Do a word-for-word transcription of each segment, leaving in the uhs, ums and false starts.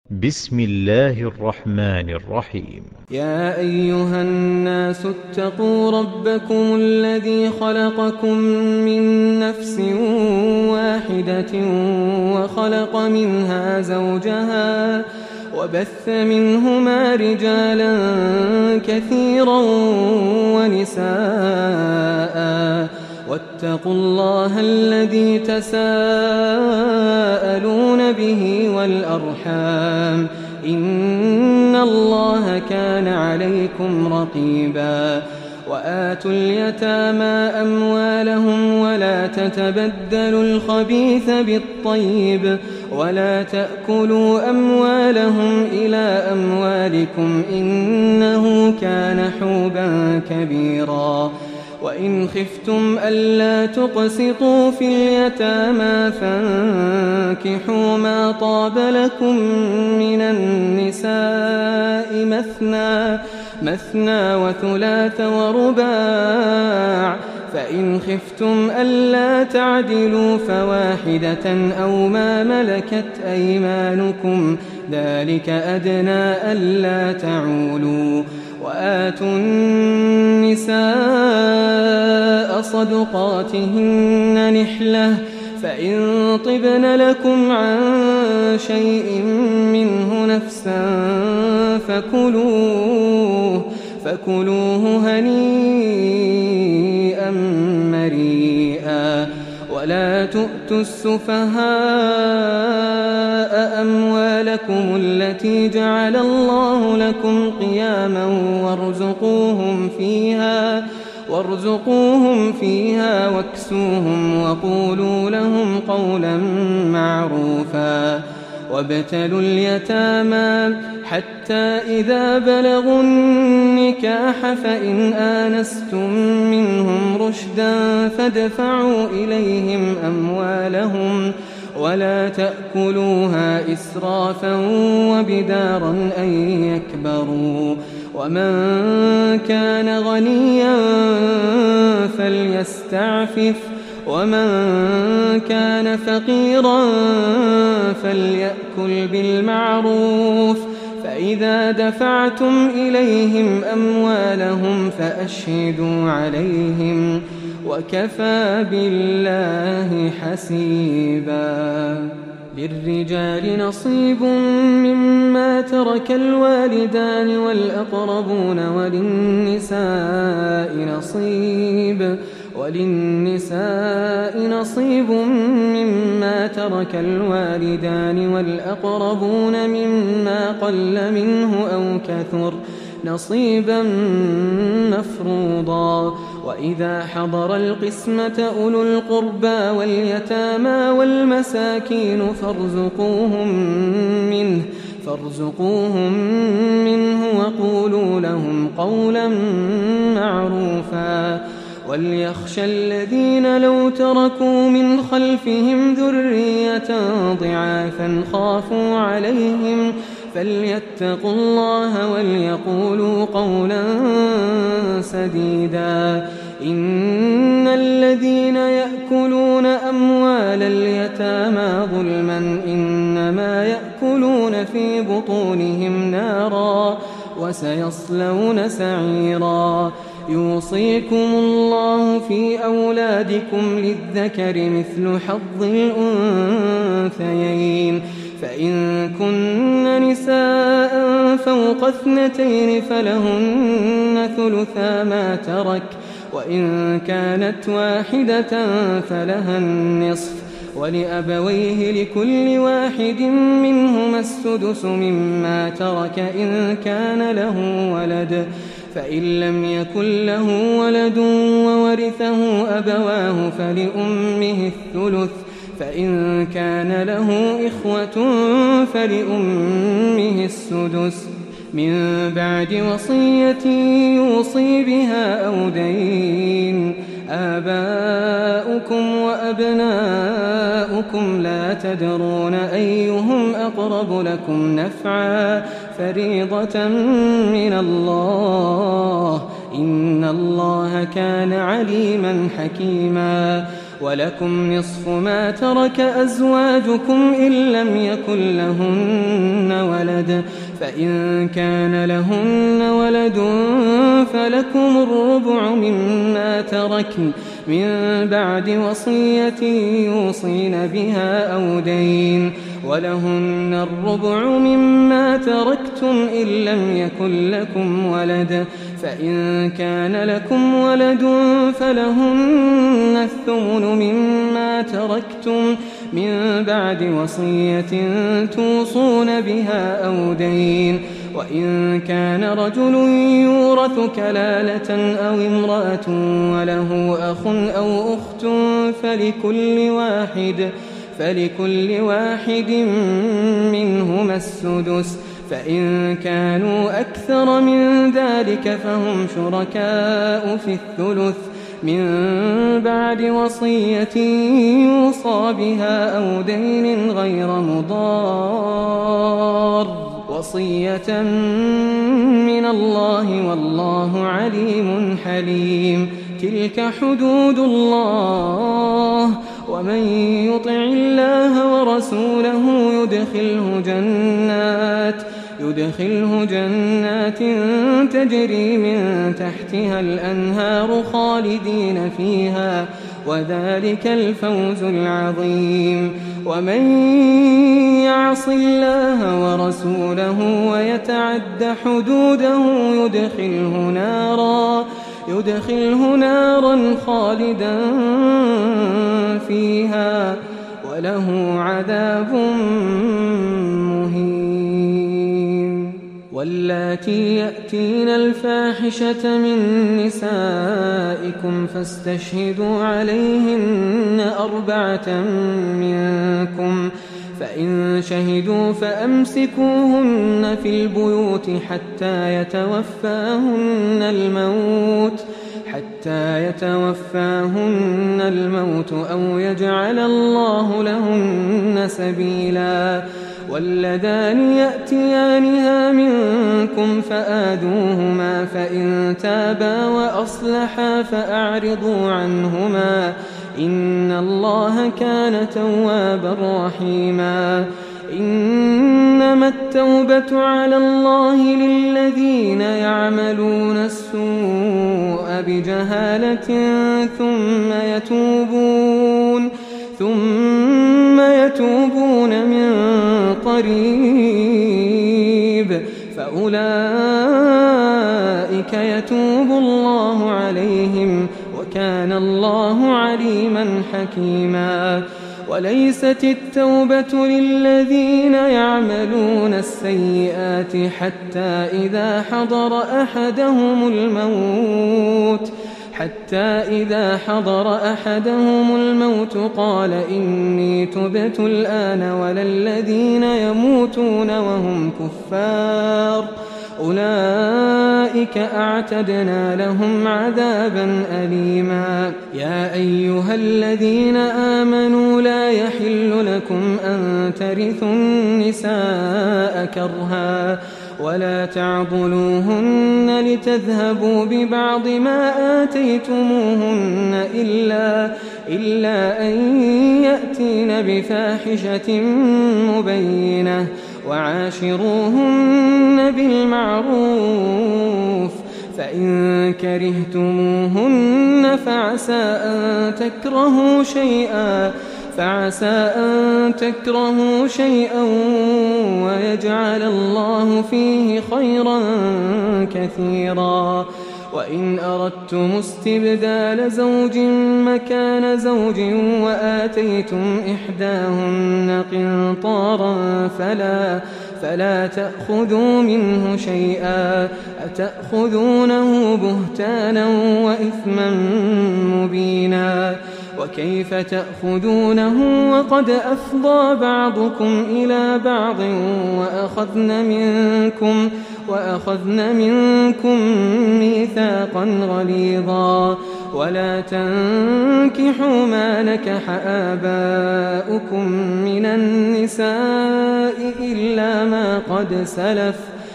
بسم الله الرحمن الرحيم. يا أيها الناس اتقوا ربكم الذي خلقكم من نفس واحدة وخلق منها زوجها وبث منهما رجالا كثيرا ونساء واتقوا الله الذي تساءلون به والأرحام إن الله كان عليكم رقيبا وآتوا اليتامى أموالهم ولا تتبدلوا الخبيث بالطيب ولا تأكلوا أموالهم إلى أموالكم إنه كان حوبا كبيرا وإن خفتم ألا تقسطوا في اليتامى فانكحوا ما طاب لكم من النساء مثنى مثنى وثلاث ورباع فإن خفتم ألا تعدلوا فواحدة أو ما ملكت أيمانكم ذلك أدنى ألا تعولوا وآتوا النساء صدقاتهن نحلة فإن طبن لكم عن شيء منه نفسا فكلوه فكلوه هنيئا مريئا ولا تؤتوا السفهاء أموالكم التي جعل الله لكم قياما وارزقوهم فيها وارزقوهم فيها واكسوهم وقولوا لهم قولا معروفا وابتلوا اليتامى حتى إذا بلغوا النكاح فإن آنستم منهم رشدا فادفعوا إليهم أموالهم ولا تأكلوها إسرافا وبدارا أن يكبروا ومن كان غنيا فليستعفف ومن كان فقيرا فليأكل بالمعروف فإذا دفعتم إليهم أموالهم فأشهدوا عليهم وكفى بالله حسيبا للرجال نصيب مما ترك الوالدان والأقربون وللنساء نصيب وللنساء نصيب مما ترك الوالدان والأقربون مما قل منه أو كثر نصيبا مفروضا وإذا حضر القسمة أولو القربى واليتامى والمساكين فارزقوهم منه فارزقوهم منه وقولوا لهم قولا معروفا وليخشى الذين لو تركوا من خلفهم ذرية ضعافا خافوا عليهم فليتقوا الله وليقولوا قولا سديدا إن الذين يأكلون أموال اليتامى ظلما إنما يأكلون في بطونهم نارا وسيصلون سعيرا يوصيكم الله في أولادكم للذكر مثل حظ الأنثيين فإن كن نساء فوق اثنتين فلهن ثلثا ما ترك وإن كانت واحدة فلها النصف ولأبويه لكل واحد منهما السدس مما ترك إن كان له ولد فإن لم يكن له ولد وورثه أبواه فلأمه الثلث فإن كان له إخوة فلأمه السدس من بعد وصية يوصي بها أو دين آباؤكم وأبناؤكم لا تدرون أيهم أقرب لكم نفعا فريضة من الله إن الله كان عليما حكيما ولكم نصف ما ترك أزواجكم إن لم يكن لهن ولد فإن كان لهن ولد فلكم الربع مما تركن من بعد وصية يوصين بها أو دين، ولهن الربع مما تركتم إن لم يكن لكم ولد، فإن كان لكم ولد فلهن الثمن مما تركتم من بعد وصية توصون بها أو دين، وإن كان رجل يورث كلالة أو امرأة وله أخ أو أخت فلكل واحد فلكل واحد منهما السدس، فإن كانوا أكثر من ذلك فهم شركاء في الثلث من بعد وصية يوصى بها أو دين غير مضار، وصية من الله والله عليم حليم. تلك حدود الله، ومن يطع الله ورسوله يدخله جنات يدخله جنات تجري من تحتها الأنهار خالدين فيها، وذلك الفوز العظيم. ومن يعص الله ورسوله ويتعد حدوده يدخله نارا يدخله نارا خالدا فيها وله عذاب مهين. واللاتي يأتين الفاحشة من نسائكم فاستشهدوا عليهن أربعة منكم، فإن شهدوا فأمسكوهن في البيوت حتى يتوفاهن الموت حتى يتوفاهن الموت أو يجعل الله لهن سبيلا. واللذان يأتيانها منكم فآذوهما، فإن تابا وأصلحا فأعرضوا عنهما، إن الله كان توابا رحيما. إنما التوبة على الله للذين يعملون السوء بجهالة ثم يتوبون ثم يتوبون من قريب فأولئك يتوب الله عليهم، وكان الله عليما حكيما. وليست التوبة للذين يعملون السيئات حتى إذا حضر أحدهم الموت حتى إذا حضر أحدهم الموت قال إني تبت الآن، ولا الذين يموتون وهم كفار أولئك أعتدنا لهم عذابا أليما. يا أيها الذين آمنوا لا يحل لكم أن ترثوا النساء كرها ولا تعضلوهن لتذهبوا ببعض ما آتيتموهن إلا, إلا أن يأتين بفاحشة مبينة، وعاشروهن بالمعروف، فإن كرهتموهن فعسى أن تكرهوا شيئا فعسى أن تكرهوا شيئا ويجعل الله فيه خيرا كثيرا. وإن أردتم استبدال زوج مكان زوج وآتيتم إحداهن قنطارا فلا, فلا تأخذوا منه شيئا، أتأخذونه بهتانا وإثما مبينا. وكيف تأخذونه وقد أفضى بعضكم إلى بعض وأخذن منكم, وأخذن منكم ميثاقا غليظا. ولا تنكحوا ما نكح آباؤكم من النساء إلا ما قد سلف،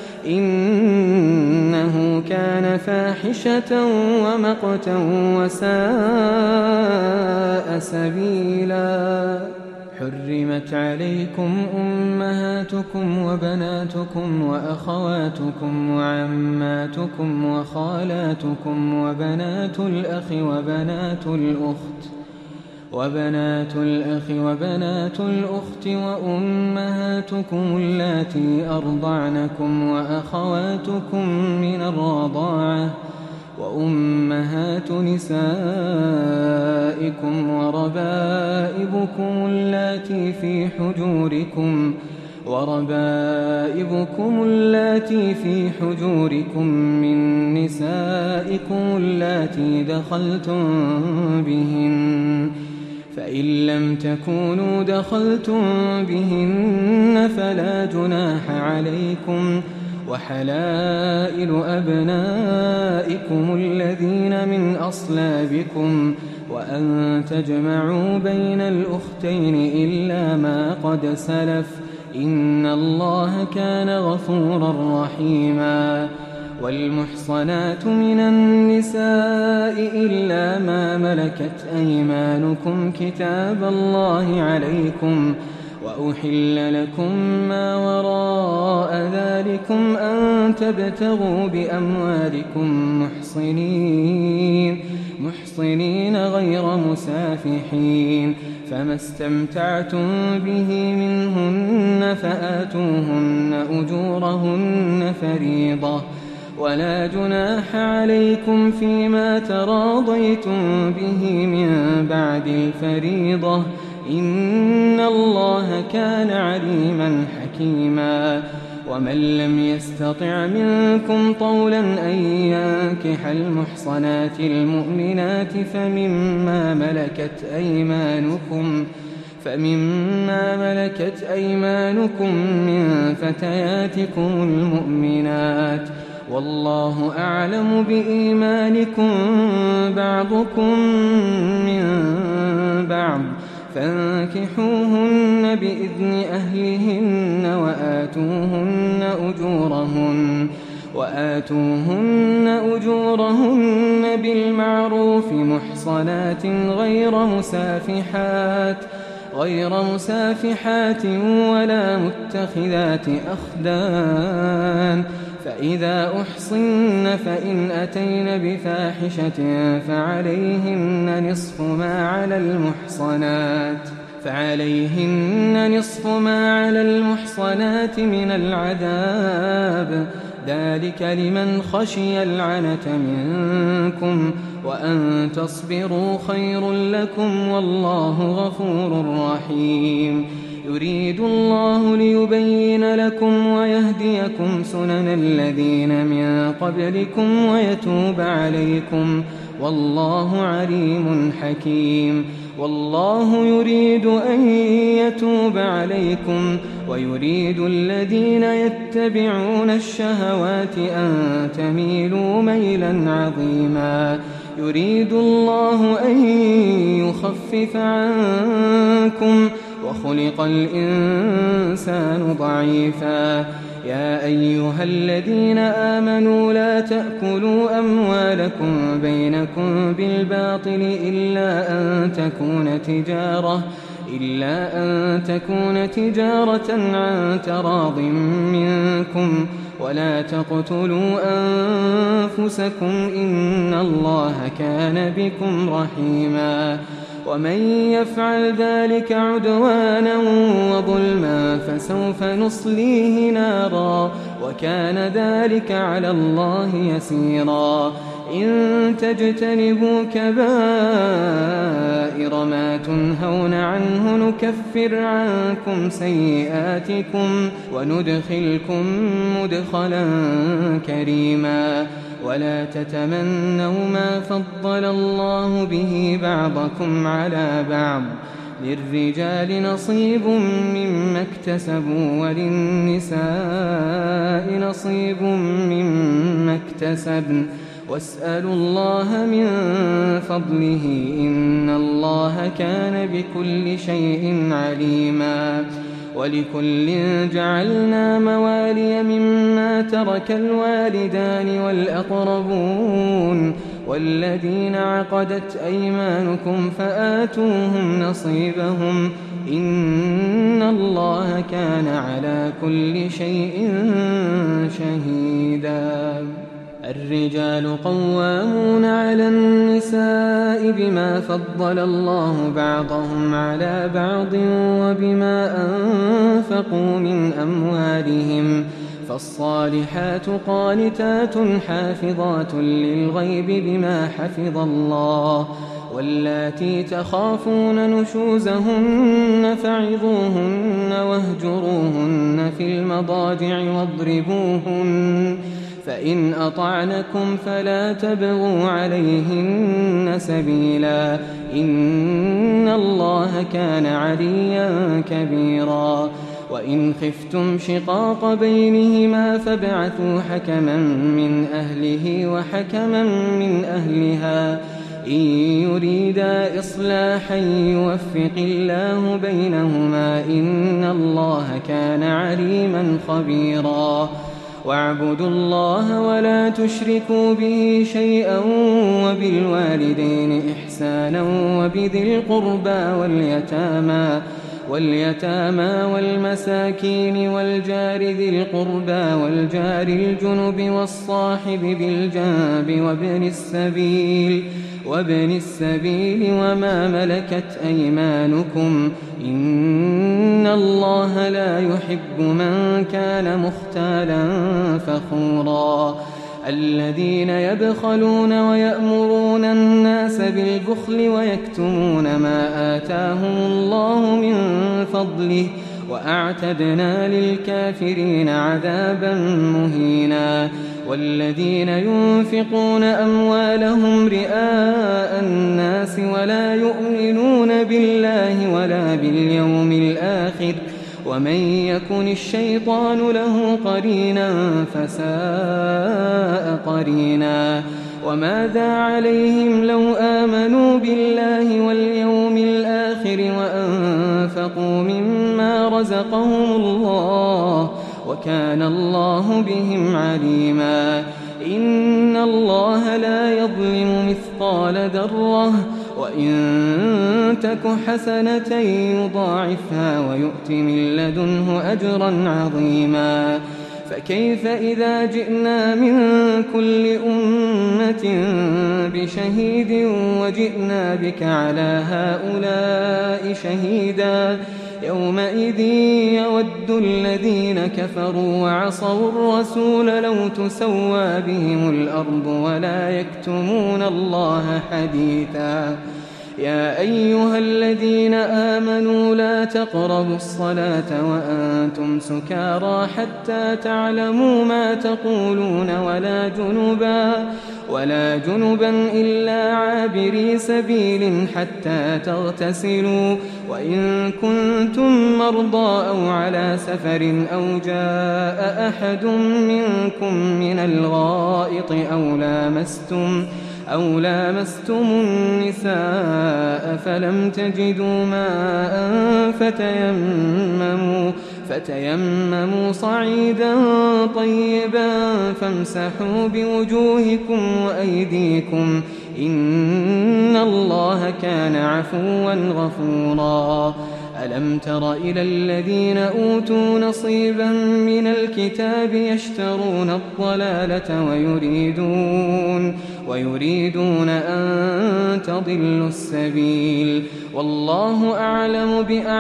إنه كان فاحشة ومقتا وساء سبيلا. حرمت عليكم أمهاتكم وبناتكم وأخواتكم وعماتكم وخالاتكم وبنات الأخ وبنات الأخت وبنات الأخ وبنات الأخت وأمهاتكم اللاتي أرضعنكم وأخواتكم من الرضاعة وأمهات نسائكم وربائبكم اللاتي في حجوركم وربائبكم اللاتي في حجوركم من نسائكم اللاتي دخلتم بهن فإن لم تكونوا دخلتم بهن فلا جناح عليكم وحلائل أبنائكم الذين من أصلابكم وأن تجمعوا بين الأختين إلا ما قد سلف إن الله كان غفورا رحيما والمحصنات من النساء إلا ما ملكت أيمانكم كتاب الله عليكم وأحل لكم ما وراء ذلكم أن تبتغوا بأموالكم محصنين محصنين غير مسافحين فما استمتعتم به منهن فآتوهن أجورهن فريضة ولا جناح عليكم فيما تراضيتم به من بعد الفريضة إن الله كان عليما حكيما ومن لم يستطع منكم طولا أن ينكح المحصنات المؤمنات فمما ملكت أيمانكم فمما ملكت أيمانكم من فتياتكم المؤمنات والله أعلم بإيمانكم بعضكم من بعض فانكحوهن بإذن أهلهن وآتوهن أجورهن وآتوهن أجورهن بالمعروف محصنات غير مسافحات غير مسافحات ولا متخذات أخدان فإذا أحصن فإن أتين بفاحشة فعليهن نصف ما على المحصنات فعليهن نصف ما على المحصنات من العذاب ذلك لمن خشي العنة منكم وأن تصبروا خير لكم والله غفور رحيم يريد الله ليبين لكم ويهديكم سنن الذين من قبلكم ويتوب عليكم والله عليم حكيم والله يريد أن يتوب عليكم ويريد الذين يتبعون الشهوات أن تميلوا ميلا عظيما يريد الله أن يخفف عنكم وخلق الإنسان ضعيفا يا أيها الذين آمنوا لا تأكلوا أموالكم بينكم بالباطل إلا أن تكون تجارة إلا أن تكون تجارة عن تراض منكم ولا تقتلوا أنفسكم إن الله كان بكم رحيما ومن يفعل ذلك عدوانا وظلما فسوف نصليه نارا وكان ذلك على الله يسيرا إن تجتنبوا كبائر ما تنهون عنه نكفر عنكم سيئاتكم وندخلكم مدخلا كريما ولا تتمنوا ما فضل الله به بعضكم على بعض للرجال نصيب مما اكتسبوا وللنساء نصيب مما اكتسبن واسألوا الله من فضله إن الله كان بكل شيء عليما ولكل جعلنا موالي مما ترك الوالدان والأقربون والذين عقدت أيمانكم فآتوهم نصيبهم إن الله كان على كل شيء شهيدا. الرجال قوامون على النساء بما فضل الله بعضهم على بعض وبما أنفقوا من أموالهم، فالصالحات قانتات حافظات للغيب بما حفظ الله، واللاتي تخافون نشوزهن فعظوهن واهجروهن في المضاجع واضربوهن، فإن أطعنكم فلا تبغوا عليهن سبيلا، إن الله كان عليا كبيرا. وإن خفتم شقاق بينهما فابعثوا حكما من أهله وحكما من أهلها إن يريدا إصلاحا يوفق الله بينهما، إن الله كان عليما خبيرا. واعبدوا الله ولا تشركوا به شيئا وبالوالدين إحسانا وبذي القربى واليتامى واليتامى والمساكين والجار ذي القربى والجار الجنب والصاحب بالجنب وابن السبيل وابن السبيل وما ملكت أيمانكم، إن الله لا يحب من كان مختالا فخورا. الذين يبخلون ويأمرون الناس بالبخل ويكتمون ما آتاهم الله من فضله، وأعتدنا للكافرين عذابا مهينا. والذين ينفقون أموالهم رئاء الناس ولا يؤمنون بالله ولا باليوم الآخر، ومن يكن الشيطان له قرينا فساء قرينا. وماذا عليهم لو آمنوا بالله واليوم الآخر وأنفقوا مما رزقهم الله، وكان الله بهم عليما. إن الله لا يظلم مثقال ذرة، وإن تك حسنة يضاعفها ويؤت من لدنه أجرا عظيما. فكيف إذا جئنا من كل أمة بشهيد وجئنا بك على هؤلاء شهيدا، يومئذ يود الذين كفروا وعصوا الرسول لو تسوى بهم الأرض ولا يكتمون الله حديثا. يا أيها الذين آمنوا لا تقربوا الصلاة وأنتم سكارى حتى تعلموا ما تقولون ولا جنبا ولا جنبا إلا عابري سبيل حتى تغتسلوا، وإن كنتم مرضى أو على سفر أو جاء أحد منكم من الغائط أو لامستم أو لامستم النساء فلم تجدوا ماء فتيمموا فتيمموا صعيدا طيبا فامسحوا بوجوهكم وأيديكم، إن الله كان عفوا غفورا. ألم تر إلى الذين أوتوا نصيبا من الكتاب يشترون الضلالة ويريدون ويريدون أن تضلوا السبيل، والله أعلم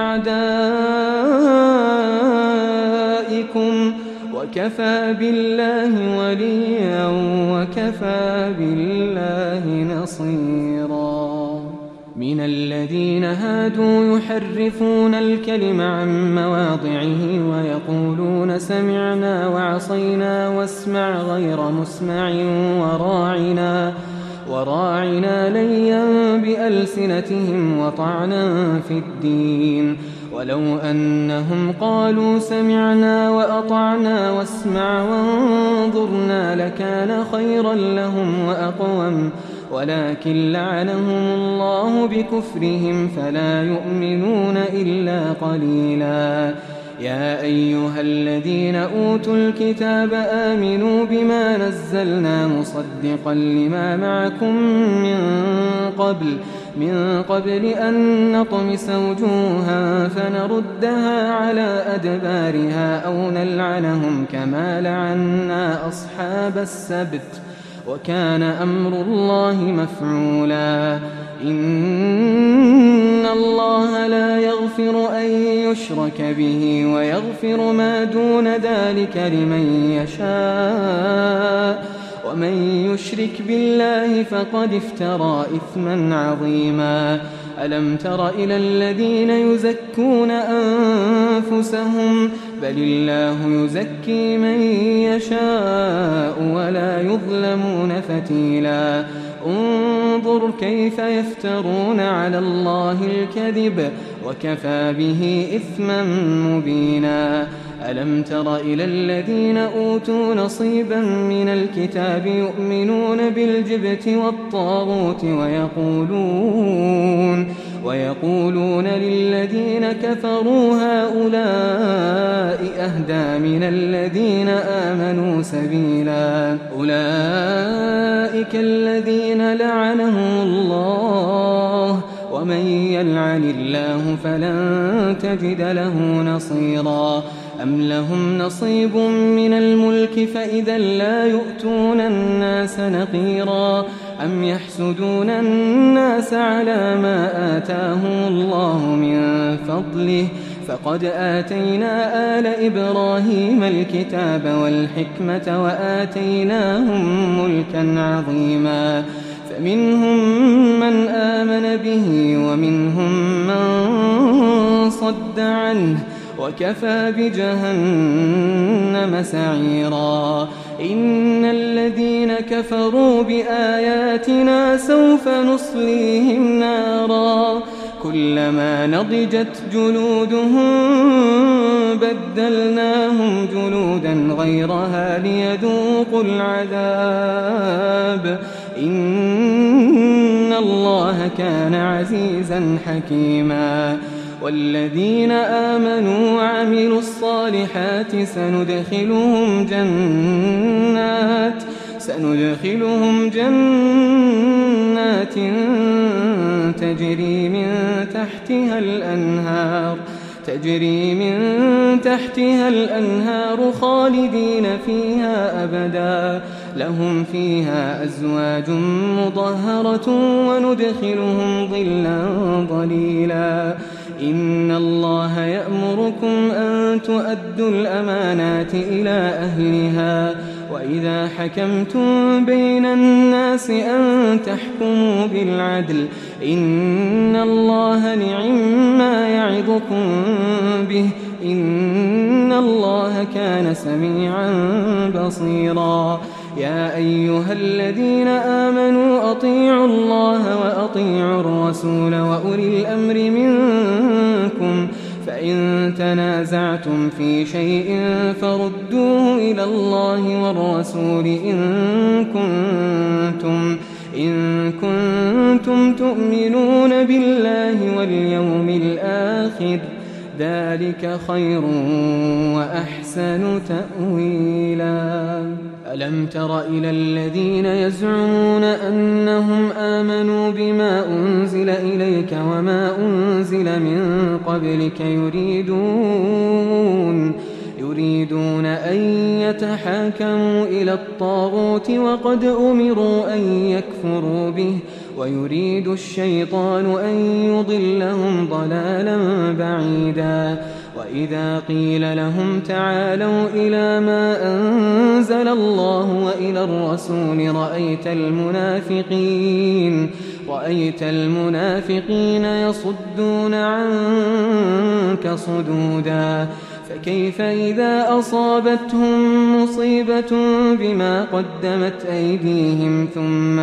بأعدائكم وكفى بالله وليا وكفى بالله نصيرا. من الذين هادوا يحرفون الكلم عن مواضعه ويقولون سمعنا وعصينا واسمع غير مسمع وراعنا وراعنا ليا بألسنتهم وطعنا في الدين، ولو أنهم قالوا سمعنا وأطعنا واسمع وانظرنا لكان خيرا لهم وأقوم، ولكن لعنهم الله بكفرهم فلا يؤمنون إلا قليلا. يا أيها الذين أوتوا الكتاب آمنوا بما نزلنا مصدقا لما معكم من قبل من قبل أن نطمس وجوها فنردها على أدبارها أو نلعنهم كما لعنا أصحاب السبت وكان أمر الله مفعولا. إن الله لا يغفر أن يشرك به ويغفر ما دون ذلك لمن يشاء ومن يشرك بالله فقد افترى إثما عظيما. ألم تر إلى الذين يزكون أنفسهم بل الله يزكي من يشاء ولا يظلمون فتيلا. انظر كيف يفترون على الله الكذب وكفى به إثما مبينا. ألم تر إلى الذين أوتوا نصيبا من الكتاب يؤمنون بالجبت والطاغوت ويقولون ويقولون للذين كفروا هؤلاء أهدى من الذين آمنوا سبيلا. أولئك الذين لعنهم الله ومن يلعن الله فلن تجد له نصيرا. أم لهم نصيب من الملك فإذا لا يؤتون الناس نقيرا. أم يحسدون الناس على ما آتاهم الله من فضله فقد آتينا آل إبراهيم الكتاب والحكمة وآتيناهم ملكا عظيما. فمنهم من آمن به ومنهم من صد عنه وكفى بجهنم سعيرا. إن الذين كفروا بآياتنا سوف نصليهم نارا كلما نضجت جلودهم بدلناهم جلودا غيرها ليذوقوا العذاب إن الله كان عزيزا حكيما. والذين آمنوا وعملوا الصالحات سندخلهم جنات سندخلهم جنات تجري من تحتها الأنهار تجري من تحتها الأنهار خالدين فيها أبدا لهم فيها أزواج مطهرة وندخلهم ظلا ظليلا. إن الله يأمركم أن تؤدوا الأمانات إلى أهلها وإذا حكمتم بين الناس أن تحكموا بالعدل إن الله نعما يعظكم به إن الله كان سميعا بصيرا. يا أيها الذين آمنوا أطيعوا الله وأطيعوا الرسول وأولي الأمر منكم فإن تنازعتم في شيء فردوه إلى الله والرسول إن كنتم إن كنتم تؤمنون بالله واليوم الآخر ذلك خير وأحسن تأويلا. ألم تر إلى الذين يزعمون أنهم آمنوا بما أنزل إليك وما أنزل من قبلك يريدون يريدون أن يتحاكموا إلى الطاغوت وقد أمروا أن يكفروا به ويريد الشيطان أن يضلهم ضلالا بعيدا. وإذا قيل لهم تعالوا إلى ما أنزل الله وإلى الرسول رأيت المنافقين رأيت المنافقين يصدون عنك صدودا. فكيف إذا أصابتهم مصيبة بما قدمت أيديهم ثم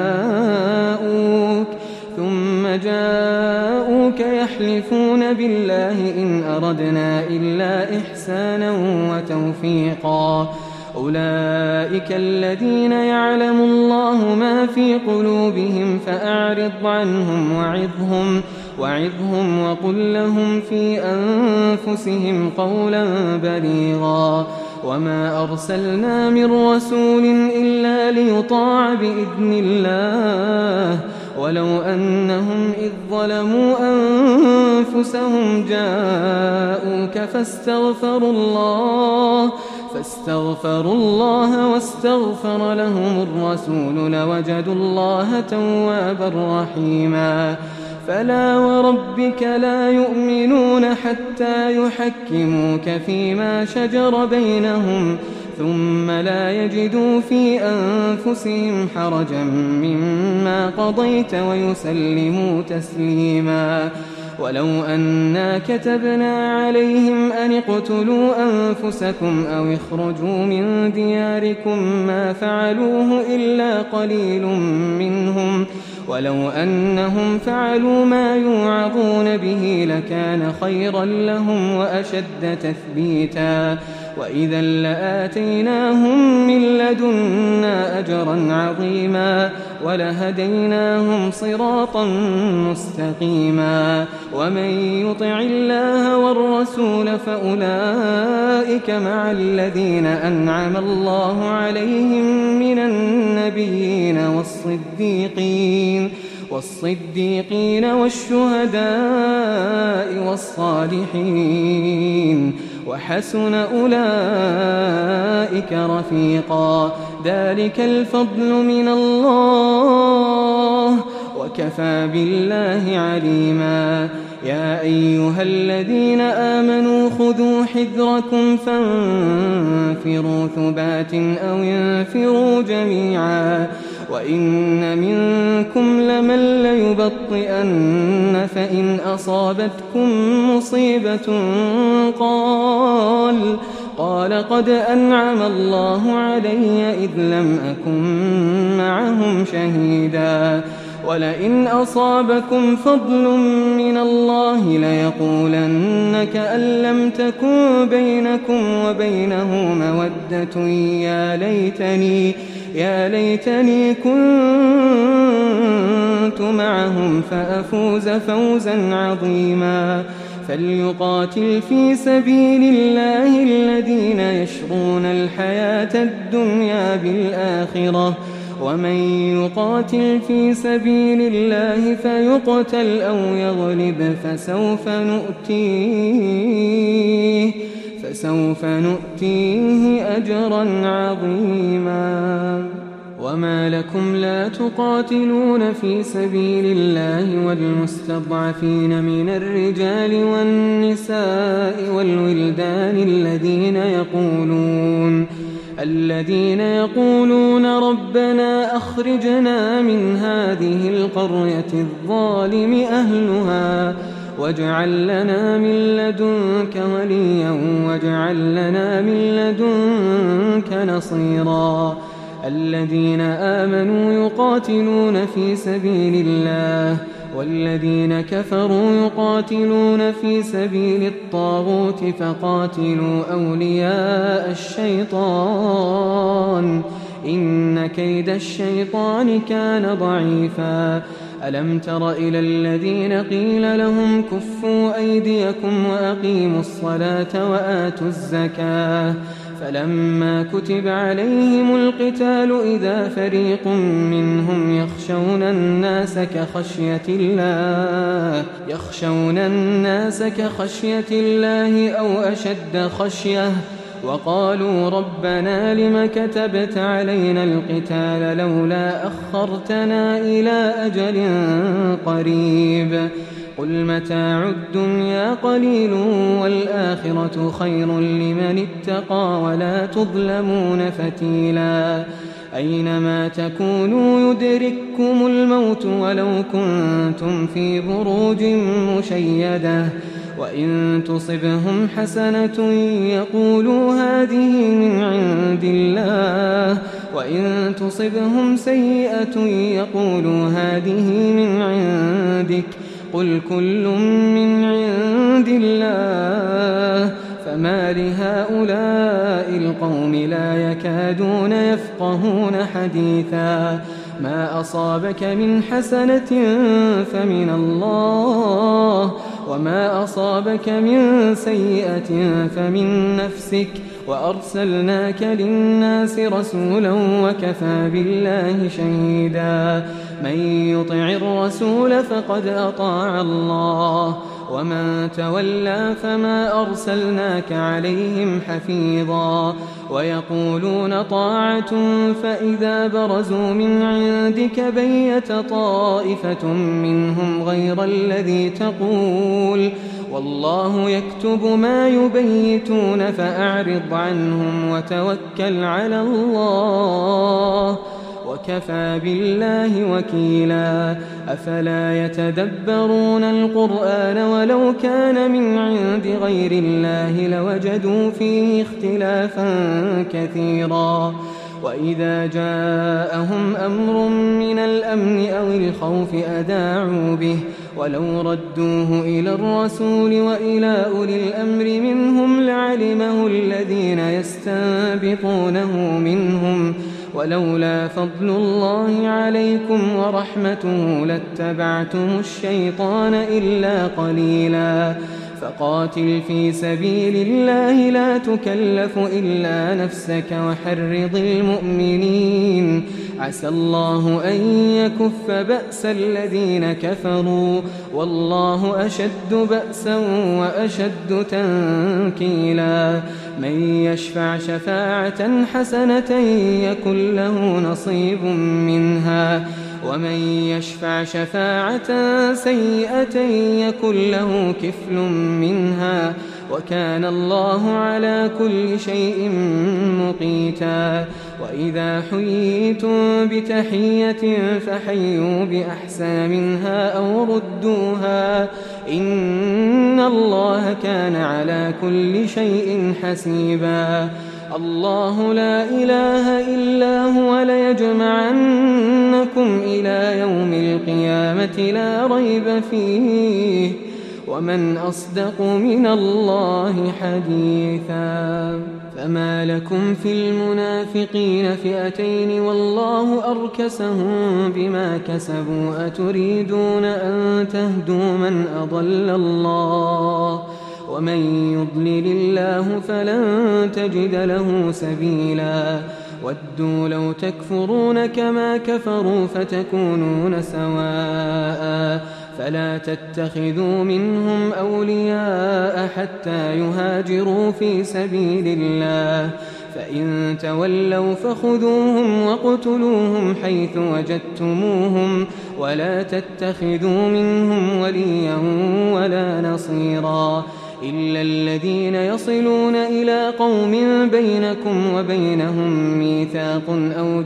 جاءوك ثم جاءوك يحلفون بالله إن أردنا إلا إحسانا وتوفيقا أولئك الذين يعلم الله ما في قلوبهم فأعرض عنهم وعظهم وعظهم وقل لهم في أنفسهم قولا بليغا وما أرسلنا من رسول إلا ليطاع بإذن الله ولو أنهم إذ ظلموا أنفسهم جاءوك فاستغفروا الله فاستغفروا الله واستغفر لهم الرسول لوجدوا الله توابا رحيما فلا وربك لا يؤمنون حتى يحكموك فيما شجر بينهم ثم لا يجدوا في أنفسهم حرجا مما قضيت ويسلموا تسليما ولو أنا كتبنا عليهم أن اقتلوا أنفسكم أو اخرجوا من دياركم ما فعلوه إلا قليل منهم ولو أنهم فعلوا ما يوعظون به لكان خيرا لهم وأشد تثبيتا وإذا لآتيناهم من لدنا أجرا عظيما ولهديناهم صراطا مستقيما ومن يطع الله والرسول فأولئك مع الذين أنعم الله عليهم من النبيين والصديقين والصديقين والشهداء والصالحين وحسن أولئك رفيقا ذلك الفضل من الله وكفى بالله عليما يا أيها الذين آمنوا خذوا حذركم فانفروا ثبات أو انفروا جميعا وإن منكم لمن ليبطئن فإن أصابتكم مصيبة قال قال قد أنعم الله علي إذ لم أكن معهم شهيدا ولئن أصابكم فضل من الله ليقولن كأن لم تكن بينكم وبينه مودة يا ليتني يا ليتني كنت معهم فأفوز فوزا عظيما فليقاتل في سبيل الله الذين يشرون الحياة الدنيا بالآخرة ومن يقاتل في سبيل الله فيقتل أو يغلب فسوف نؤتيه فسوف نؤتيه أجرا عظيما وما لكم لا تقاتلون في سبيل الله والمستضعفين من الرجال والنساء والولدان الذين يقولون الذين يقولون ربنا أخرجنا من هذه القرية الظالم أهلها واجعل لنا من لدنك وليا واجعل لنا من لدنك نصيرا الذين آمنوا يقاتلون في سبيل الله والذين كفروا يقاتلون في سبيل الطاغوت فقاتلوا أولياء الشيطان إن كيد الشيطان كان ضعيفا ألم تر إلى الذين قيل لهم كفوا أيديكم وأقيموا الصلاة وآتوا الزكاة فلما كتب عليهم القتال إذا فريق منهم يخشون الناس كخشية الله يخشون الناس كخشية الله أو أشد خشية وقالوا ربنا لم كتبت علينا القتال لولا أخرتنا إلى أجل قريب قل متاع الدنيا قليل والآخرة خير لمن اتقى ولا تظلمون فتيلا أينما تكونوا يدرككم الموت ولو كنتم في بروج مشيدة وإن تصبهم حسنة يقولوا هذه من عند الله وإن تصبهم سيئة يقولوا هذه من عندك قل كل من عند الله فما لهؤلاء القوم لا يكادون يفقهون حديثا ما أصابك من حسنة فمن الله وما أصابك من سيئة فمن نفسك وأرسلناك للناس رسولا وكفى بالله شهيدا من يطع الرسول فقد أطاع الله ومن تولى فما أرسلناك عليهم حفيظا ويقولون طاعة فإذا برزوا من عندك بيت طائفة منهم غير الذي تقول والله يكتب ما يبيتون فأعرض عنهم وتوكل على الله وكفى بالله وكيلا أفلا يتدبرون القرآن ولو كان من عند غير الله لوجدوا فيه اختلافا كثيرا وإذا جاءهم أمر من الأمن أو الخوف أذاعوا به ولو ردوه إلى الرسول وإلى أولي الأمر منهم لعلمه الذين يستنبطونه منهم ولولا فضل الله عليكم ورحمته لاتبعتم الشيطان إلا قليلا فقاتل في سبيل الله لا تكلف إلا نفسك وحرض المؤمنين عسى الله أن يكف بأس الذين كفروا والله أشد بأسا وأشد تنكيلا من يشفع شفاعة حسنة يكن له نصيب منها ومن يشفع شفاعة سيئة يكن له كفل منها وكان الله على كل شيء مقيتا وإذا حييتم بتحية فحيوا بأحسن منها أو ردوها إن الله كان على كل شيء حسيبا الله لا إله إلا هو ليجمعنكم إلى يوم القيامة لا ريب فيه ومن أصدق من الله حديثا فما لكم في المنافقين فئتين والله أركسهم بما كسبوا أتريدون أن تهدوا من أضل الله ومن يضلل الله فلن تجد له سبيلا ودوا لو تكفرون كما كفروا فتكونون سواء فلا تتخذوا منهم أولياء حتى يهاجروا في سبيل الله فإن تولوا فخذوهم وقتلوهم حيث وجدتموهم ولا تتخذوا منهم وليا ولا نصيرا إلا الذين يصلون إلى قوم بينكم وبينهم ميثاق أو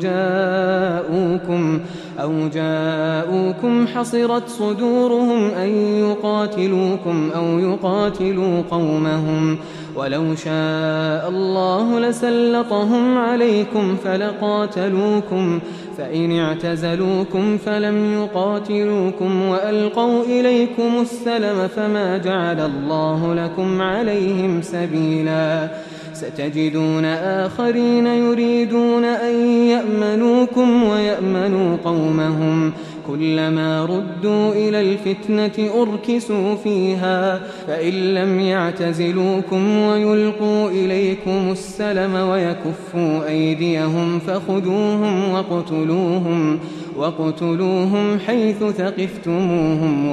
جاءوكم أو جاءوكم حصرت صدورهم أن يقاتلوكم أو يقاتلوا قومهم ولو شاء الله لسلطهم عليكم فلقاتلوكم فإن اعتزلوكم فلم يقاتلوكم وألقوا إليكم السلم فما جعل الله لكم عليهم سبيلا ستجدون آخرين يريدون أن يأمنوكم ويأمنوا قومهم كلما ردوا إلى الفتنة أركسوا فيها فإن لم يعتزلوكم ويلقوا إليكم السلم ويكفوا أيديهم فخذوهم وقتلوهم وقتلوهم حيث ثقفتموهم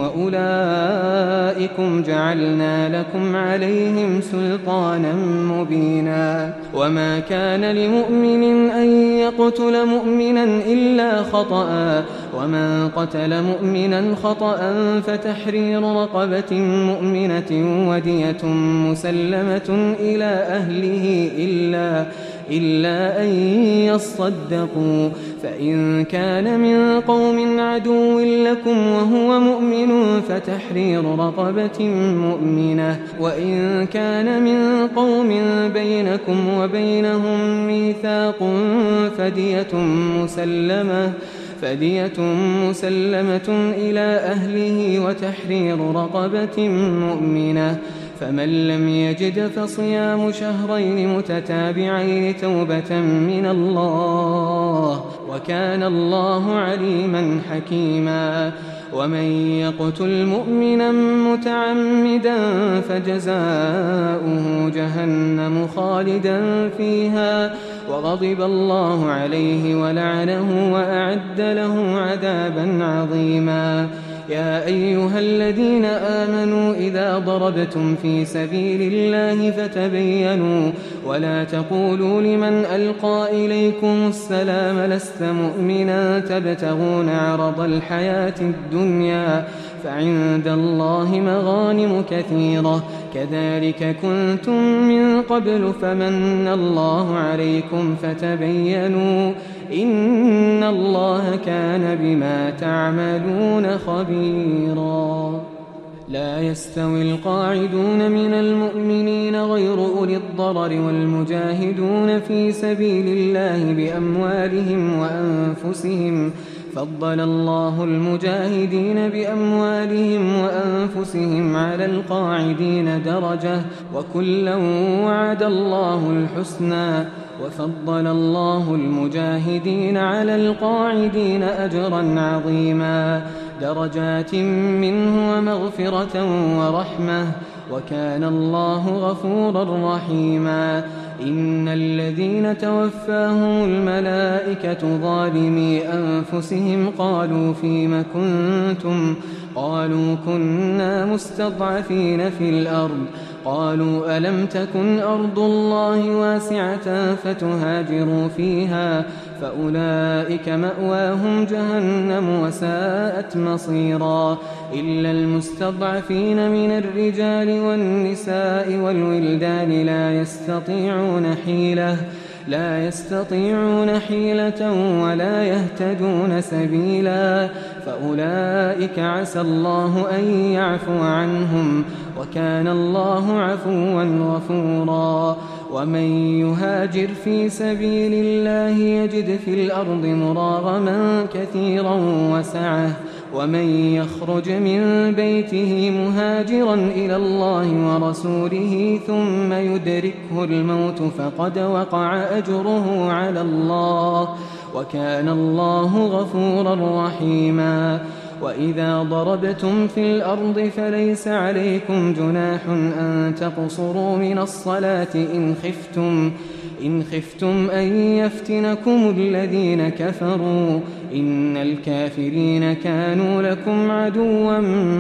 وأولئكم جعلنا لكم عليهم سلطانا مبينا وما كان لمؤمن أن يقتل مؤمنا إلا خطأ ومن قتل مؤمنا خطأ فتحرير رقبة مؤمنة ودية مسلمة إلى أهله إلا إلا أن يصدقوا فإن كان من قوم عدو لكم وهو مؤمن فتحرير رقبة مؤمنة وإن كان من قوم بينكم وبينهم ميثاق فدية مسلمة فدية مسلمة إلى أهله وتحرير رقبة مؤمنة فمن لم يجد فصيام شهرين متتابعين توبة من الله وكان الله عليما حكيما. ومن يقتل مؤمنا متعمدا فجزاؤه جهنم خالدا فيها وغضب الله عليه ولعنه وأعد له عذابا عظيما. يا أيها الذين آمنوا إذا ضربتم في سبيل الله فتبينوا ولا تقولوا لمن ألقى إليكم السلام لست مؤمنا تبتغون عرض الحياة الدنيا فعند الله مغانم كثيرة كذلك كنتم من قبل فمن الله عليكم فتبينوا إن الله كان بما تعملون خبيرا. لا يستوي القاعدون من المؤمنين غير أولي الضرر والمجاهدون في سبيل الله بأموالهم وأنفسهم فضل الله المجاهدين بأموالهم وأنفسهم على القاعدين درجة وكلا وعد الله الحسنى وفضل الله المجاهدين على القاعدين أجرا عظيما درجات منه ومغفرة ورحمة وكان الله غفورا رحيما. إن الذين توفاهم الملائكة ظالمي أنفسهم قالوا فيم كنتم قالوا كنا مستضعفين في الأرض قالوا ألم تكن أرض الله واسعة فتهاجروا فيها فأولئك مأواهم جهنم وساءت مصيرا. إلا المستضعفين من الرجال والنساء والولدان لا يستطيعون حيلة لا يستطيعون حيلة ولا يهتدون سبيلا فأولئك عسى الله أن يعفو عنهم وكان الله عفوا غفورا. ومن يهاجر في سبيل الله يجد في الأرض مراغما كثيرا وسعة ومن يخرج من بيته مهاجرا إلى الله ورسوله ثم يدركه الموت فقد وقع أجره على الله وكان الله غفورا رحيما. وإذا ضربتم في الأرض فليس عليكم جناح أن تقصروا من الصلاة إن خفتم إن خفتم أن يفتنكم الذين كفروا إن الكافرين كانوا لكم عدوا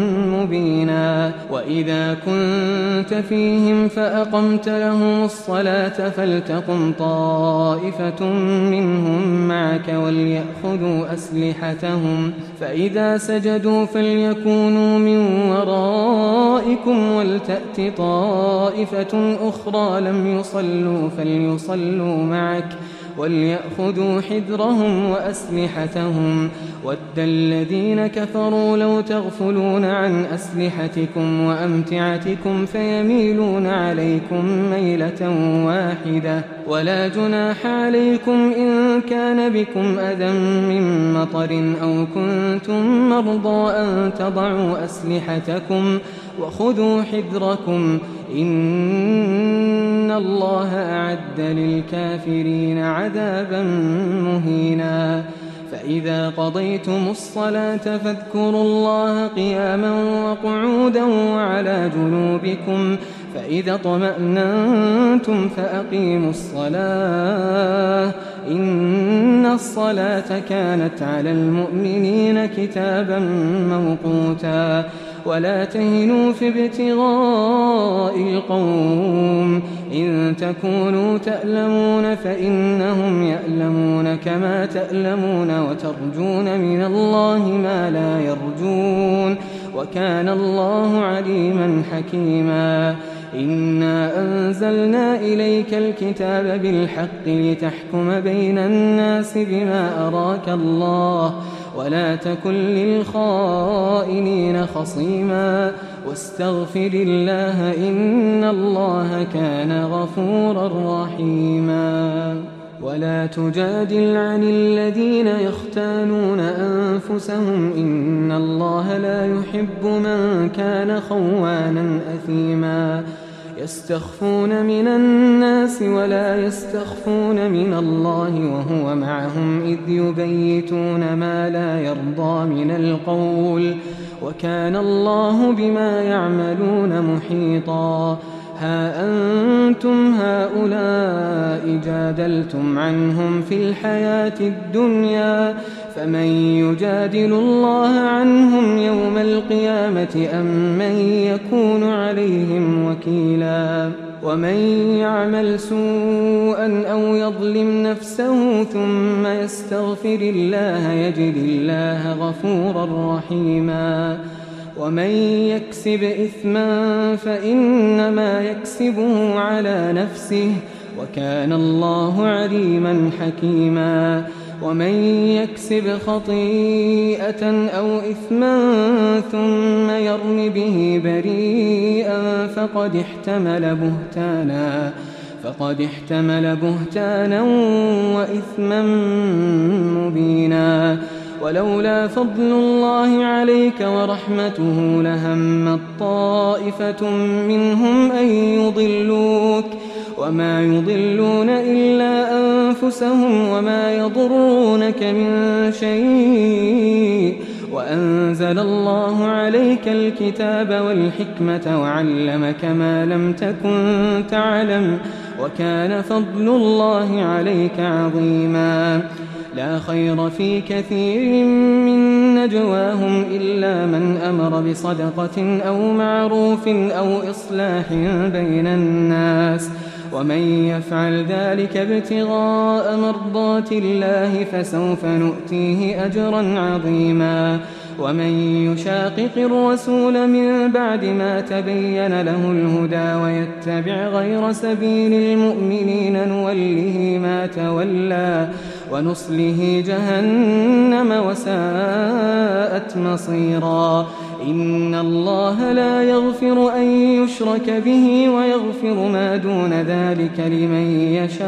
مبينا. وإذا كنت فيهم فأقمت لهم الصلاة فلتقم طائفة منهم معك وليأخذوا أسلحتهم فإذا سجدوا فليكونوا من ورائكم ولتأت طائفة أخرى لم يصلوا فليصلوا معك وليأخذوا حذرهم وأسلحتهم ود الذين كفروا لو تغفلون عن أسلحتكم وأمتعتكم فيميلون عليكم ميلة واحدة ولا جناح عليكم إن كان بكم أذى من مطر أو كنتم مرضى أن تضعوا أسلحتكم وخذوا حذركم إن الله أعد للكافرين عذابا مهينا. فإذا قضيتم الصلاة فاذكروا الله قياما وقعودا وعلى جنوبكم فإذا اطمأننتم فأقيموا الصلاة إن الصلاة كانت على المؤمنين كتابا موقوتا. ولا تهنوا في ابتغاء القوم إن تكونوا تألمون فإنهم يألمون كما تألمون وترجون من الله ما لا يرجون وكان الله عليما حكيما. إنا أنزلنا إليك الكتاب بالحق لتحكم بين الناس بما أراك الله ولا تكن للخائنين خصيما واستغفر الله إن الله كان غفورا رحيما. ولا تجادل عن الذين يختانون أنفسهم إن الله لا يحب من كان خوانا أثيما يستخفون من الناس ولا يستخفون من الله وهو معهم إذ يبيتون ما لا يرضى من القول وكان الله بما يعملون محيطا ها أنتم هؤلاء جادلتم عنهم في الحياة الدنيا فمن يجادل الله عنهم يوم القيامة أم من يكون عليهم وكيلا ومن يعمل سوءا أو يظلم نفسه ثم يستغفر الله يجد الله غفورا رحيما ومن يكسب إثما فإنما يكسبه على نفسه وكان الله عليما حكيما ومن يكسب خطيئة أو إثما ثم يرم به بريئا فقد احتمل بهتانا فقد احتمل بهتانا وإثما مبينا ولولا فضل الله عليك ورحمته لهمت طائفة منهم أن يضلوك وما يضلون إلا أنفسهم وما يضرونك من شيء وأنزل الله عليك الكتاب والحكمة وعلمك ما لم تكن تعلم وكان فضل الله عليك عظيما لا خير في كثير من نجواهم إلا من أمر بصدقة أو معروف أو إصلاح بين الناس ومن يفعل ذلك ابتغاء مرضات الله فسوف نؤتيه أجرا عظيما ومن يشاقق الرسول من بعد ما تبين له الهدى ويتبع غير سبيل المؤمنين نوله ما تولى ونصله جهنم وساءت مصيرا إن الله لا يغفر أن يشرك به ويغفر ما دون ذلك لمن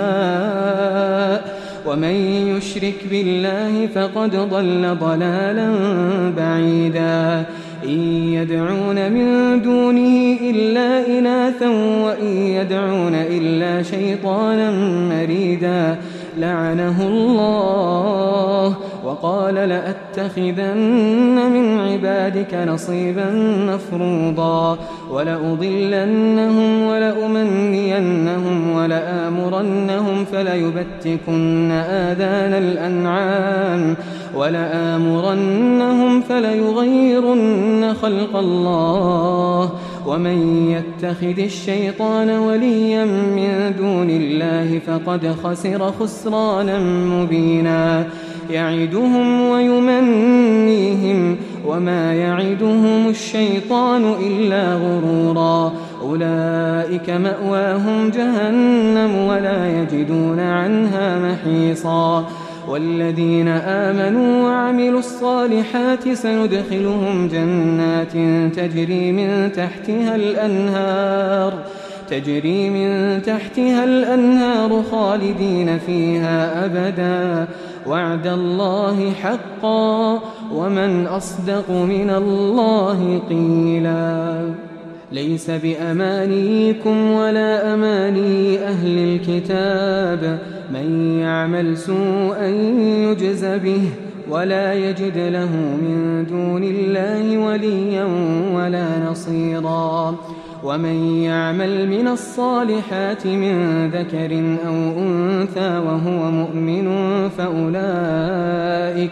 يشاء ومن يشرك بالله فقد ضل ضلالا بعيدا إن يدعون من دونه إلا إناثا وإن يدعون إلا شيطانا مريدا لعنه الله وقال لأتخذن من عبادك نصيبا مفروضا ولأضلنهم ولأمنينهم ولآمرنهم فليبتكن آذان الأنعام ولآمرنهم فليغيرن خلق الله ومن يتخذ الشيطان وليا من دون الله فقد خسر خسرانا مبينا يعدهم ويمنيهم وما يعدهم الشيطان إلا غرورا أولئك مأواهم جهنم ولا يجدون عنها محيصا والذين آمنوا وعملوا الصالحات سندخلهم جنات تجري من تحتها الأنهار تجري من تحتها الأنهار خالدين فيها أبدا وعد الله حقا ومن أصدق من الله قيلا ليس بأمانيكم ولا أماني أهل الكتاب من يعمل سوءا يجز به ولا يجد له من دون الله وليا ولا نصيرا ومن يعمل من الصالحات من ذكر أو أنثى وهو مؤمن فأولئك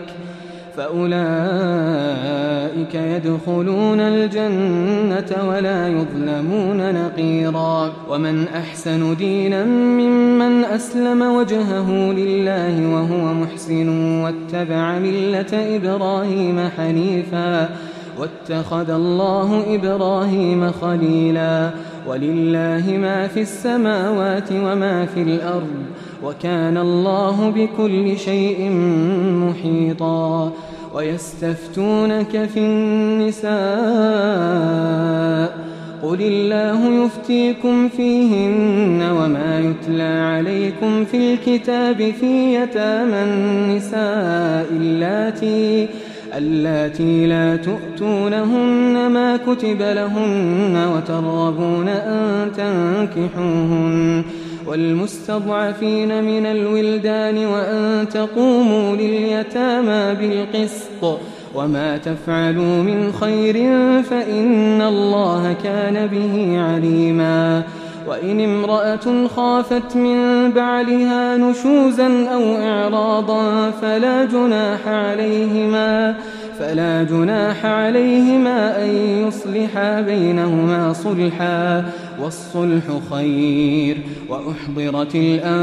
فأولئك يدخلون الجنة ولا يظلمون نقيرا ومن أحسن دينا ممن أسلم وجهه لله وهو محسن واتبع ملة إبراهيم حنيفا واتخذ الله إبراهيم خليلا ولله ما في السماوات وما في الأرض وكان الله بكل شيء محيطا ويستفتونك في النساء قل الله يفتيكم فيهن وما يتلى عليكم في الكتاب في يتامى النساء اللاتي اللاتي لا تؤتونهن ما كتب لهن وترغبون أن تنكحوهن والمستضعفين من الولدان وأن تقوموا لليتامى بالقسط وما تفعلوا من خير فإن الله كان به عليما وإن امرأة خافت من بعلها نشوزا أو إعراضا فلا جناح عليهما فلا جناح عليهما أن يصلحا بينهما صلحا والصلح خير وأحضرت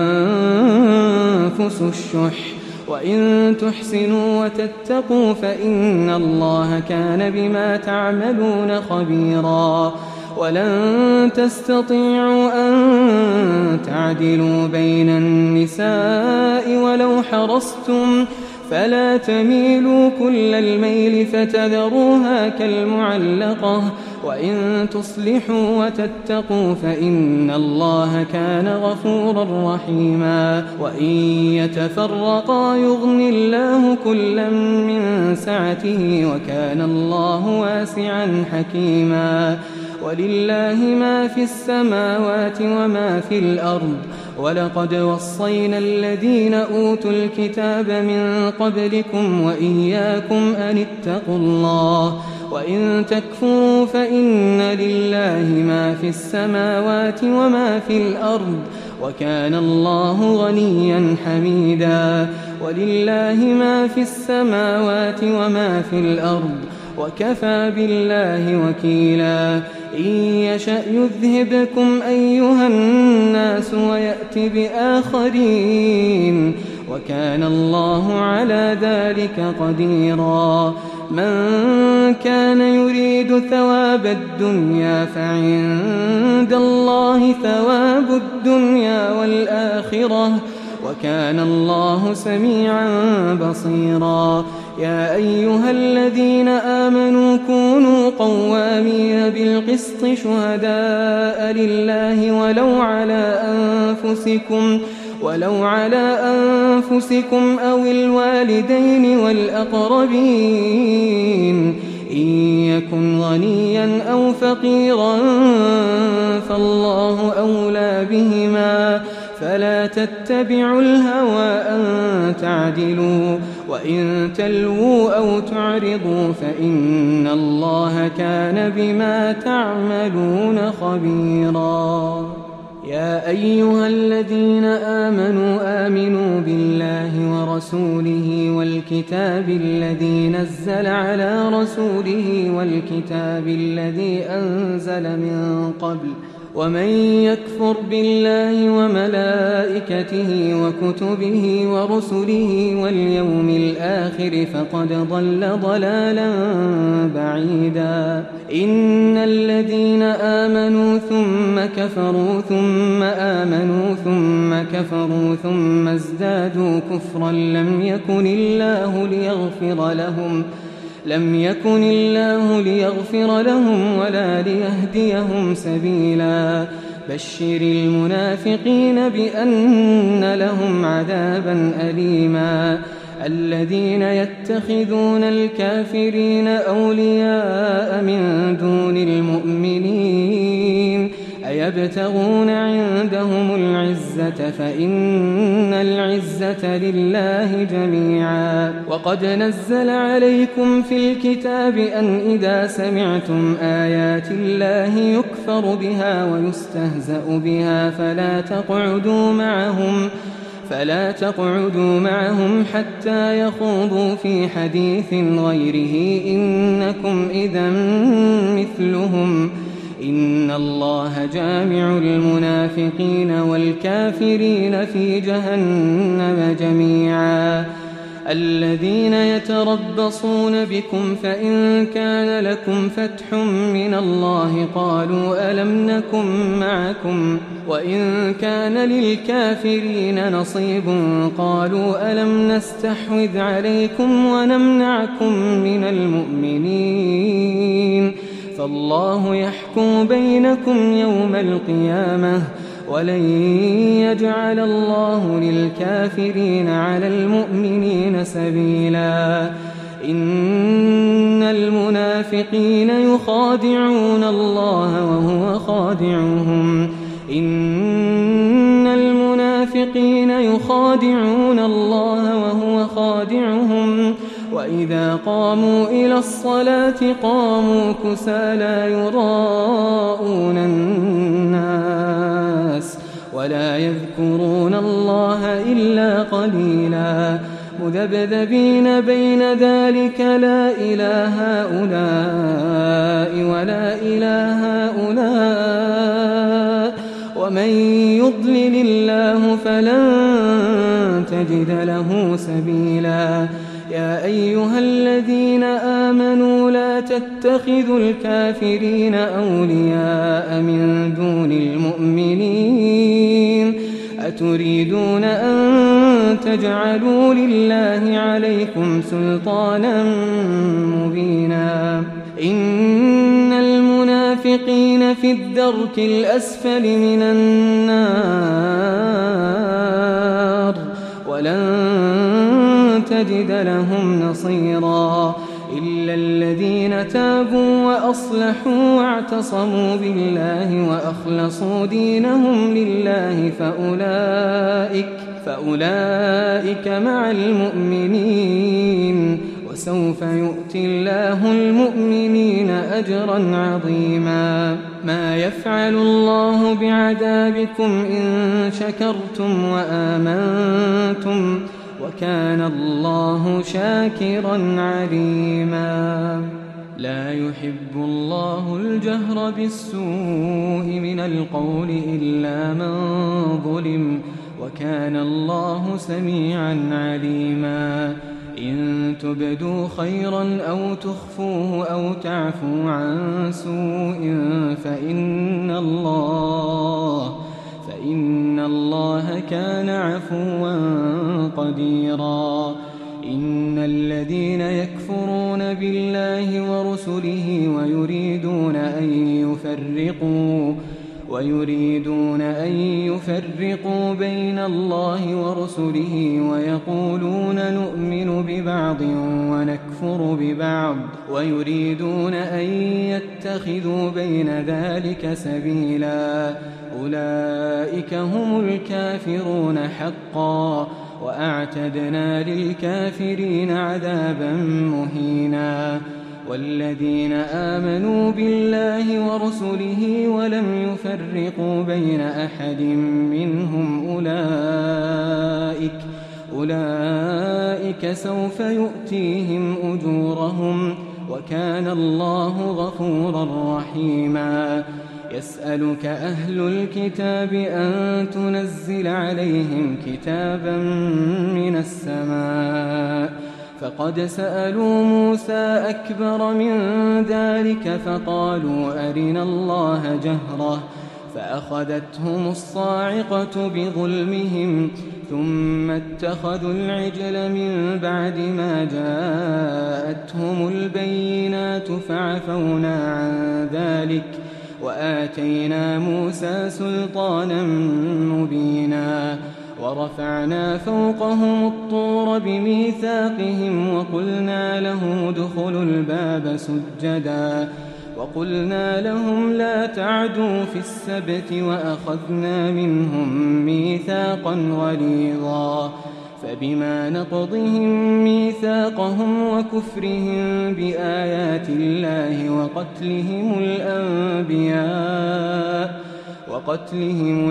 الأنفس الشح وإن تحسنوا وتتقوا فإن الله كان بما تعملون خبيرا ولن تستطيعوا أن تعدلوا بين النساء ولو حرصتم فلا تميلوا كل الميل فتذروها كالمعلقة وإن تصلحوا وتتقوا فإن الله كان غفورا رحيما وإن يتفرقا يغن الله كلا من سعته وكان الله واسعا حكيما ولله ما في السماوات وما في الأرض ولقد وصينا الذين أوتوا الكتاب من قبلكم وإياكم أن اتقوا الله وإن تكفروا فإن لله ما في السماوات وما في الأرض وكان الله غنيا حميدا ولله ما في السماوات وما في الأرض وكفى بالله وكيلا إن يشأ يذهبكم أيها الناس ويأت بآخرين وكان الله على ذلك قديرا من كان يريد ثواب الدنيا فعند الله ثواب الدنيا والآخرة وكان الله سميعا بصيرا يا أيها الذين آمنوا كونوا قوامين بالقسط شهداء لله ولو على أنفسكم ولو على أنفسكم أو الوالدين والأقربين إن يكن غنيا أو فقيرا فالله أولى بهما فلا تتبعوا الهوى أن تعدلوا وإن تلووا أو تعرضوا فإن الله كان بما تعملون خبيرا يا أيها الذين آمنوا آمنوا بالله ورسوله والكتاب الذي نزل على رسوله والكتاب الذي أنزل من قبل ومن يكفر بالله وملائكته وكتبه ورسله واليوم الآخر فقد ضل ضلالا بعيدا إن الذين آمنوا ثم كفروا ثم آمنوا ثم كفروا ثم ازدادوا كفرا لم يكن الله ليغفر لهم لم يكن الله ليغفر لهم ولا ليهديهم سبيلا بشر المنافقين بأن لهم عذابا أليما الذين يتخذون الكافرين أولياء من دون المؤمنين أيبتغون عندهم العزة فإن العزة لله جميعا وقد نزل عليكم في الكتاب أن إذا سمعتم آيات الله يكفر بها ويستهزأ بها فلا تقعدوا معهم فلا تقعدوا معهم حتى يخوضوا في حديث غيره إنكم إذا مثلهم إن الله جامع المنافقين والكافرين في جهنم جميعا الذين يتربصون بكم فإن كان لكم فتح من الله قالوا ألم نكن معكم وإن كان للكافرين نصيب قالوا ألم نستحوذ عليكم ونمنعكم من المؤمنين فالله يحكم بينكم يوم القيامة ولن يجعل الله للكافرين على المؤمنين سبيلا إن المنافقين يخادعون الله وهو خادعهم إن المنافقين يخادعون الله وهو خادعهم وإذا قاموا إلى الصلاة قاموا كسى لا يراءون الناس ولا يذكرون الله إلا قليلا مذبذبين بين ذلك لا إله هؤلاء ولا إله هؤلاء ومن يضلل الله فلن تجد له سبيلا يا أيها الذين آمنوا لا تتخذوا الكافرين أولياء من دون المؤمنين أتريدون أن تجعلوا لله عليكم سلطانا مبينا إن المنافقين في الدرك الأسفل من النار ولن تجد لهم نصيرا إلا الذين تابوا وأصلحوا واعتصموا بالله وأخلصوا دينهم لله فأولئك, فأولئك مع المؤمنين وسوف يؤتي الله المؤمنين أجرا عظيما ما يفعل الله بعذابكم إن شكرتم وآمنتم وكان الله شاكرا عليما لا يحب الله الجهر بالسوء من القول إلا من ظلم وكان الله سميعا عليما إن تبدوا خيرا أو تخفوه أو تعفوا عن سوء فإن الله فإن الله كان عفوا قديرا إن الذين يكفرون بالله ورسله ويريدون أن يفرقوا ويريدون أن يفرقوا بين الله ورسله ويقولون نؤمن ببعض ونكفر ببعض ويريدون أن يتخذوا بين ذلك سبيلا أولئك هم الكافرون حقا وأعتدنا للكافرين عذابا مهينا والذين آمنوا بالله ورسله ولم يفرقوا بين أحد منهم أولئك أولئك سوف يؤتيهم أجورهم وكان الله غفورا رحيما يسألك أهل الكتاب أن تنزل عليهم كتابا من السماء فقد سألوا موسى أكبر من ذلك فقالوا أرنا الله جهرة فأخذتهم الصاعقة بظلمهم ثم اتخذوا العجل من بعد ما جاءتهم البينات فعفونا عن ذلك وآتينا موسى سلطانا مبينا ورفعنا فوقهم الطور بميثاقهم وقلنا لهم ادخلوا الباب سجدا وقلنا لهم لا تعدوا في السبت وأخذنا منهم ميثاقا غليظا فبما نقضهم ميثاقهم وكفرهم بآيات الله وقتلهم الأنبياء وقتلهم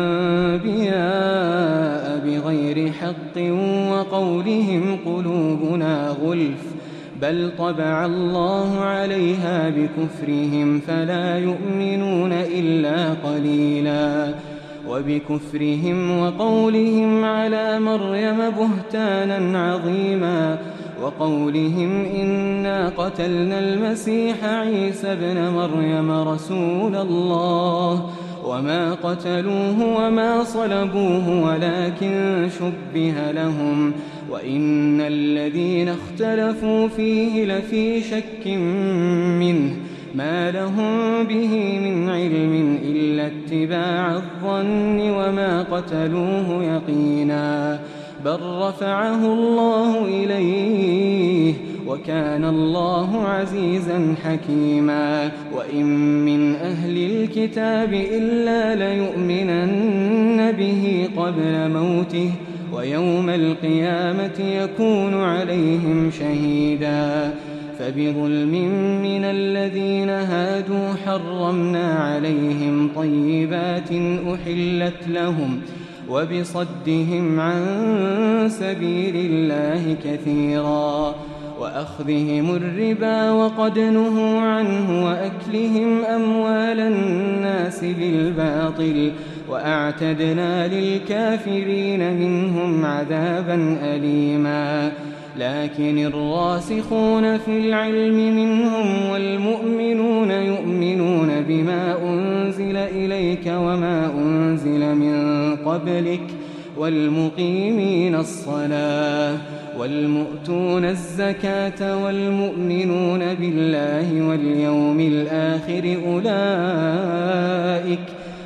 الأنبياء بغير حق وقولهم قلوبنا غلف بل طبع الله عليها بكفرهم فلا يؤمنون إلا قليلا وبكفرهم وقولهم على مريم بهتانا عظيما وقولهم إنا قتلنا المسيح عيسى ابن مريم رسول الله وما قتلوه وما صلبوه ولكن شبه لهم وإن الذين اختلفوا فيه لفي شك منه ما لهم به من علم إلا اتباع الظن وما قتلوه يقينا بل رفعه الله إليه وكان الله عزيزا حكيما وإن من أهل الكتاب إلا ليؤمنن به قبل موته ويوم القيامة يكون عليهم شهيدا فبظلم من الذين هادوا حرمنا عليهم طيبات أحلت لهم وبصدهم عن سبيل الله كثيرا وأخذهم الربا وقد نهوا عنه وأكلهم أموال الناس بالباطل وأعتدنا للكافرين منهم عذابا أليما لكن الراسخون في العلم منهم والمؤمنون يؤمنون بما أنزل إليك وما أنزل من قبلك والمقيمين الصلاة والمؤتون الزكاة والمؤمنون بالله واليوم الآخر أولئك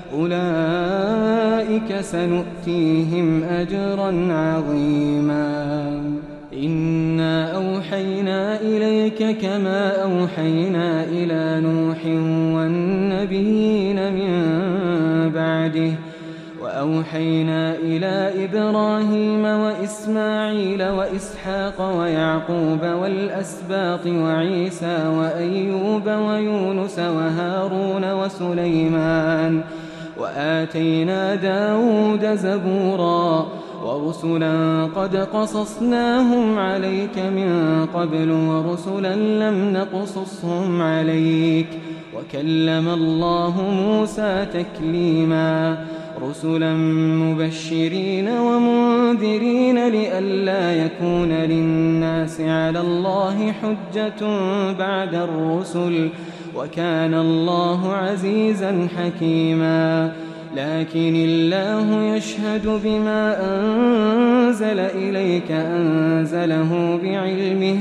أولئك سنؤتيهم أجرا عظيما إنا أوحينا إليك كما أوحينا إلى نوح والنبيين من بعده وأوحينا إلى إبراهيم وإسماعيل وإسحاق ويعقوب والأسباط وعيسى وأيوب ويونس وهارون وسليمان وآتينا داود زبورا ورسلا قد قصصناهم عليك من قبل ورسلا لم نقصصهم عليك وكلم الله موسى تكليما رسلا مبشرين ومنذرين لئلا يكون للناس على الله حجة بعد الرسل وكان الله عزيزا حكيما لكن الله يشهد بما أنزل إليك أنزله بعلمه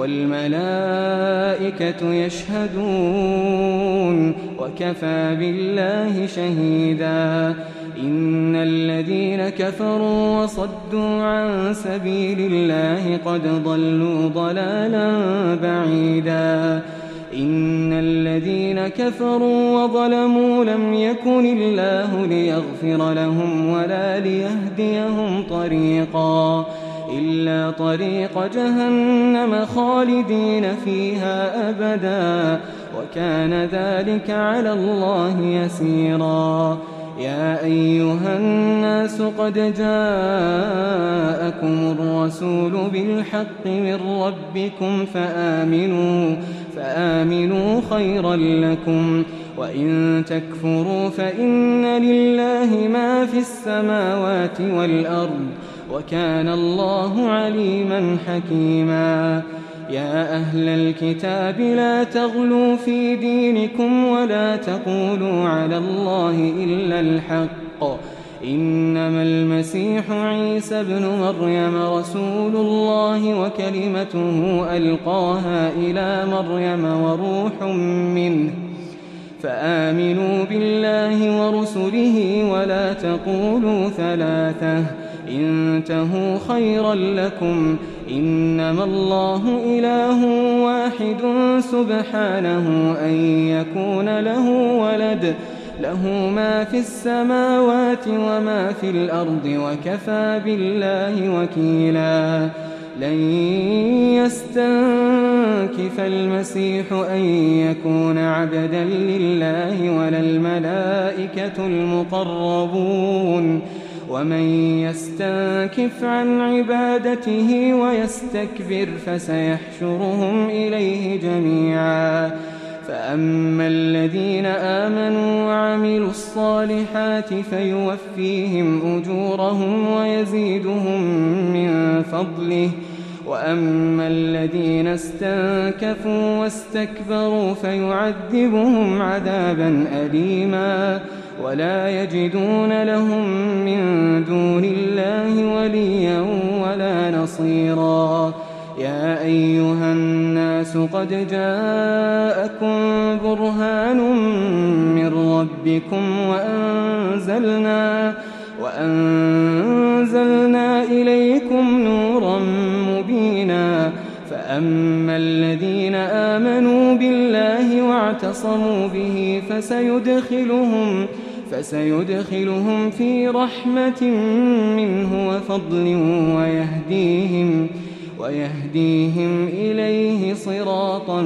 والملائكة يشهدون وكفى بالله شهيدا إن الذين كفروا وصدوا عن سبيل الله قد ضلوا ضلالا بعيدا إن الذين كفروا وظلموا لم يكن الله ليغفر لهم ولا ليهديهم طريقا إلا طريق جهنم خالدين فيها أبدا وكان ذلك على الله يسيرا يا أيها الناس قد جاءكم الرسول بالحق من ربكم فآمنوا فآمنوا خيرا لكم وإن تكفروا فإن لله ما في السماوات والأرض وكان الله عليما حكيما يا أهل الكتاب لا تغلوا في دينكم ولا تقولوا على الله إلا الحق إنما المسيح عيسى ابن مريم رسول الله وكلمته ألقاها إلى مريم وروح منه فآمنوا بالله ورسله ولا تقولوا ثلاثة انتهوا خيرا لكم إنما الله إله واحد سبحانه أن يكون له ولد له ما في السماوات وما في الأرض وكفى بالله وكيلا لن يستنكف المسيح أن يكون عبدا لله ولا الملائكة المقربون ومن يستنكف عن عبادته ويستكبر فسيحشرهم إليه جميعا فأما الذين آمنوا وعملوا الصالحات فيوفيهم أجورهم ويزيدهم من فضله وأما الذين استنكفوا واستكبروا فيعذبهم عذابا أليما ولا يجدون لهم من دون الله وليا ولا نصيرا يا أيها الناس قد جاءكم برهان من ربكم وأنزلنا, وأنزلنا إليكم نورا مبينا فأما الذين آمنوا بالله واعتصموا به فسيدخلهم, فسيدخلهم في رحمة منه وفضل ويهديهم, ويهديهم إليه صراطا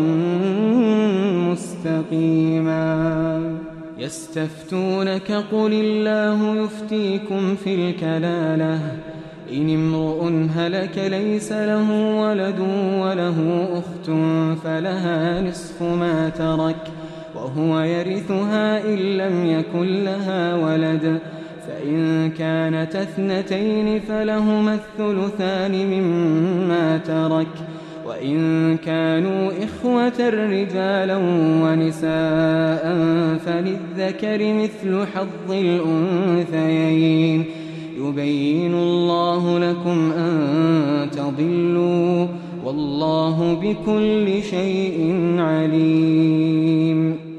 مستقيما يستفتونك قل الله يفتيكم في الكلالة إن امرؤ هلك ليس له ولد وله أخت فلها نصف ما ترك وهو يرثها إن لم يكن لها ولد فإن كانت اثنتين فلهما الثلثان مما ترك وإن كانوا إخوة رجالا ونساء فللذكر مثل حظ الأنثيين يبين الله لكم أن تضلوا والله بكل شيء عليم.